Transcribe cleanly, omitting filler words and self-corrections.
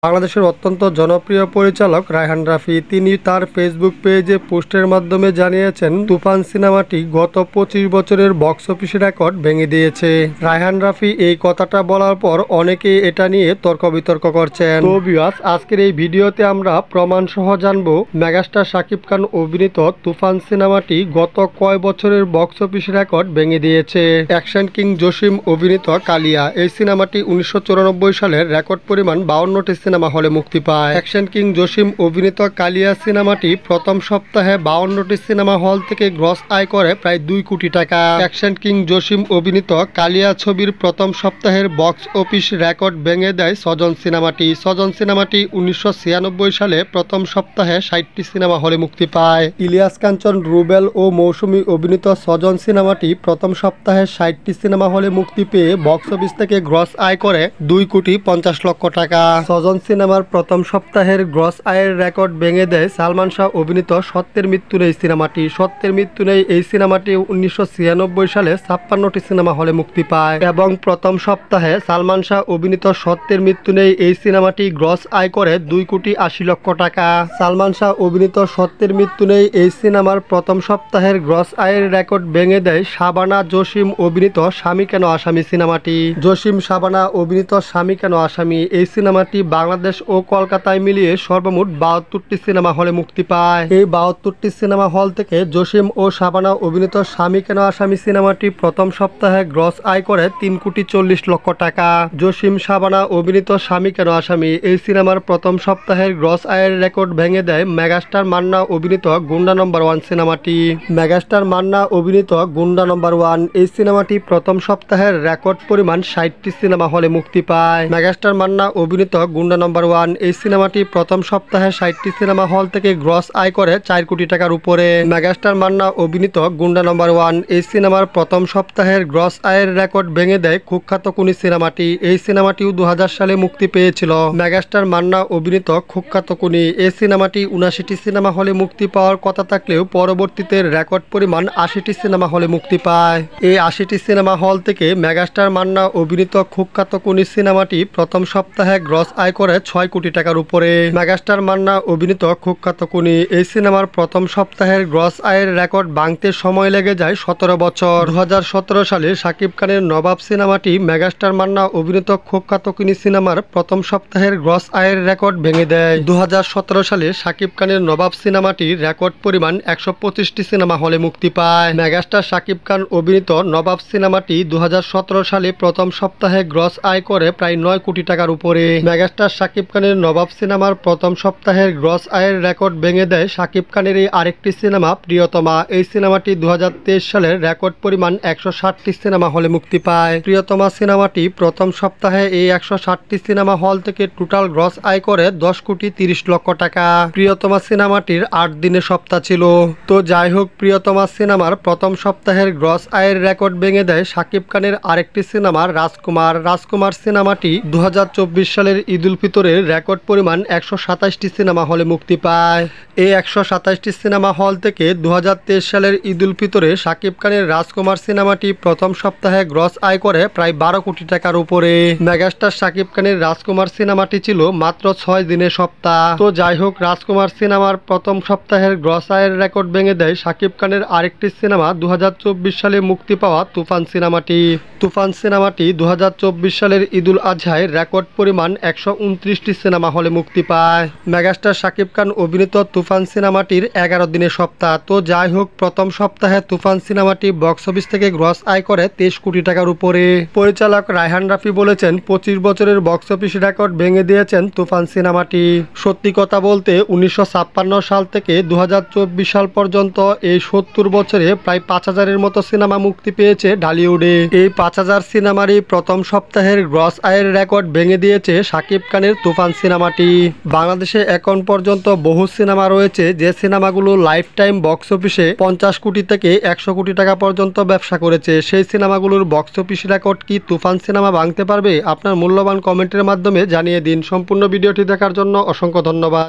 বাংলাদেশের অত্যন্ত জনপ্রিয় পরিচালক রায়হান রাফি তিনি তার ফেসবুক পেজে পোস্টের মাধ্যমে জানিয়েছেন তুফান সিনেমাটি গত 25 বছরের বক্স অফিস রেকর্ড ভেঙে দিয়েছে। রায়হান রাফি এই কথাটা বলার পর অনেকেই এটা নিয়ে তর্ক বিতর্ক করছেন। তো ভিউয়ার্স, আজকের এই ভিডিওতে আমরা প্রমাণ সহ জানবো মেগাস্টার শাকিব খান অভিনীত তুফান সিনেমাটি গত কয় বছরের বক্স অফিস রেকর্ড ভেঙে দিয়েছে। অ্যাকশন কিং জসিম অভিনীত কালিয়া এই সিনেমাটি 1994 সালের রেকর্ড পরিমাণ 52টি সিনেমা হলে মুক্তি পায়। অ্যাকশন কিং জসিম অভিনীত কালিয়া সিনেমাটি প্রথম সপ্তাহে 52টি সিনেমা হল থেকে গ্রস আয় করে প্রায় 2 কোটি টাকা। অ্যাকশন কিং জসিম অভিনীত কালিয়া ছবির প্রথম সপ্তাহের বক্স অফিস রেকর্ড ভেঙে দেয় সজন সিনেমাটি। সজন সিনেমাটি 1996 সালে প্রথম সপ্তাহে 60টি সিনেমা হলে মুক্তি পায়। ইলিয়াস কাঞ্চন, রুবেল ও মৌসুমী অভিনীত সজন সিনেমাটি প্রথম সপ্তাহে 60টি সিনেমা হলে মুক্তি পেয়ে বক্স অফিস থেকে গ্রস আয় করে 2,50,00,000 টাকা। সজন সিনেমার প্রথম সপ্তাহের গ্রস আয়ের রেকর্ড ভেঙে দেয় সালমান শাহ অভিনীত সত্যের মৃত্যু নেই সিনেমাটি। সত্যের মৃত্যু নেই এই সিনেমাটি 1996 সালে 56টি সিনেমা হলে মুক্তি পায় এবং প্রথম সপ্তাহে সালমান শাহ অভিনীত সত্যের মৃত্যু নেই এই সিনেমাটি গ্রস আয় করে 2,80,00,000 টাকা। সালমান শাহ অভিনীত সত্যের মৃত্যু নেই এই সিনেমার প্রথম সপ্তাহের গ্রস আয়ের রেকর্ড ভেঙে দেয় শাবানা জসিম অভিনীত স্বামী কেন আসামি সিনেমাটি। জসিম শাবানা অভিনীত স্বামী কেন আসামি এই সিনেমাটি বাংলাদেশ ও কলকাতায় মিলিয়ে সর্বমোট 72টি সিনেমা হলে মুক্তি পায়। এই 72টি সিনেমা হল থেকে জসিম ও শাবানা অভিনীত স্বামী কেন আসামি সিনেমাটি প্রথম সপ্তাহে গ্রস আয় করে 3,40,00,000 টাকা। জসিম শাবানা অভিনীত স্বামী কেন আসামি এই সিনেমার প্রথম সপ্তাহের গ্রস আয়ের রেকর্ড ভেঙে দেয় মেগাস্টার মান্না অভিনীত গুন্ডা নম্বর 1 সিনেমাটি। মেগাস্টার মান্না অভিনীত গুন্ডা নম্বর 1 এই সিনেমাটি প্রথম সপ্তাহের রেকর্ড পরিমাণ 60টি সিনেমা হলে মুক্তি পায়। মেগাস্টার মান্না অভিনীত গুন্ডা নম্বর 1 এই সিনেমাটি প্রথম সপ্তাহে 60টি সিনেমা হল থেকে গ্রস আয় করে 4 কোটি টাকার উপরে। মেগাস্টার মান্না অভিনীত গুন্ডা নম্বর 1 এই সিনেমার প্রথম সপ্তাহের গ্রস আয়ের রেকর্ড ভেঙে দেয় কুখ্যাত কুনি সিনেমাটি। এই সিনেমাটিও 2000 সালে মুক্তি পেয়েছিল। মেগাস্টার মান্না অভিনীত কুখ্যাত কুনি এই সিনেমাটি 79টি সিনেমা হলে মুক্তি পাওয়ার কথা থাকলেও পরবর্তীতে রেকর্ড পরিমাণ 80টি সিনেমা হলে মুক্তি পায়। এই 80টি সিনেমা হল থেকে মেগাস্টার মান্না অভিনীত কুখ্যাত কুনি সিনেমাটি প্রথম সপ্তাহে গ্রস আয় করে 6 কোটি টাকার উপরে। মেগাস্টার মান্না অভিনীত কুখ্যাত কুনি এই সিনেমার প্রথম সপ্তাহের গ্রস আয়ের রেকর্ড ভাঙতে সময় লেগে যায় 17 বছর। 2017 সালে শাকিব খানের নবাব সিনেমাটি মেগাস্টার মান্না অভিনীত কুখ্যাত কুনি সিনেমার প্রথম সপ্তাহের গ্রস আয়ের রেকর্ড ভেঙে দেয়। 2017 সালে শাকিব খানের নবাব সিনেমাটি রেকর্ড পরিমাণ 125টি সিনেমা হলে মুক্তি পায়। মেগাস্টার শাকিব খান অভিনীত নবাব সিনেমাটি 2017 সালে প্রথম সপ্তাহে গ্রস আয় করে প্রায় 9 কোটি টাকার উপরে। মেগাস্টার শাকিব খানের নবাব সিনেমার প্রথম সপ্তাহের গ্রস আয়ের রেকর্ড ভেঙে দেয় শাকিব খানের এই আরেকটি সিনেমা প্রিয়তমা। এই সিনেমাটি 2023 সালের রেকর্ড পরিমাণ 160টি সিনেমা হলে মুক্তি পায়। প্রিয়তমা সিনেমাটি প্রথম সপ্তাহে এই 160টি সিনেমা হল থেকে টোটাল গ্রস আয় করে 10,30,00,000 টাকা। প্রিয়তমা সিনেমাটির 8 দিনের সপ্তাহ ছিল। তো যাই হোক, প্রিয়তমা সিনেমার প্রথম সপ্তাহের গ্রস আয়ের রেকর্ড ভেঙে দেয় শাকিব খানের আরেকটি সিনেমা রাজকুমার। রাজকুমার সিনেমাটি 2024 সালের ঈদ উল ফিতরের রেকর্ড পরিমাণ 127টি সিনেমা হলে মুক্তি পায়। এই 127টি সিনেমা হল থেকে 2023 সালের ঈদ উল ফিতরে শাকিব খানের রাজকুমার সিনেমাটি প্রথম সপ্তাহে গ্রস আয় করে প্রায় 12 কোটি টাকার উপরে। মেগাস্টার শাকিব খানের রাজকুমার সিনেমাটি ছিল মাত্র 6 দিনের সপ্তাহ। তো যাই হোক, রাজকুমার সিনেমার প্রথম সপ্তাহের গ্রস আয়ের রেকর্ড ভেঙে দেয় শাকিব খানের আরেকটি সিনেমা 2024 সালে মুক্তি পাওয়া তুফান সিনেমাটি। তুফান সিনেমাটি 2024 সালের ঈদ উল আজহায় রেকর্ড পরিমাণ 129টি সিনেমা হলে মুক্তি পায়। মেগাস্টার শাকিব খান অভিনীত তুফান সিনেমাটির 11 দিনের সপ্তাহ। তো যাই হোক, প্রথম সপ্তাহে তুফান সিনেমাটি বক্স অফিস থেকে গ্রস আয় করে 23 কোটি টাকার উপরে। পরিচালক রায়হান রাফি বলেছেন 25 বছরের বক্স অফিস রেকর্ড ভেঙে দিয়েছেন তুফান সিনেমাটি। সত্যি কথা বলতে 1956 সাল থেকে 2024 সাল পর্যন্ত এই 70 বছরে প্রায় 5000-এর মতো সিনেমা মুক্তি পেয়েছে ঢালিউডে। এই 5000 সিনেমারই প্রথম সপ্তাহের গ্রস আয়ের রেকর্ড ভেঙে দিয়েছে শাকিব খানের তুফান সিনেমাটি। বাংলাদেশে এখন পর্যন্ত বহু সিনেমা রয়েছে যে সিনেমাগুলো লাইফ টাইম বক্স অফিসে 50 কোটি থেকে 100 কোটি টাকা পর্যন্ত ব্যবসা করেছে। সেই সিনেমাগুলোর বক্স অফিস রেকর্ড কি তুফান সিনেমা ভাঙতে পারবে? আপনার মূল্যবান কমেন্টের মাধ্যমে জানিয়ে দিন। সম্পূর্ণ ভিডিওটি দেখার জন্য অসংখ্য ধন্যবাদ।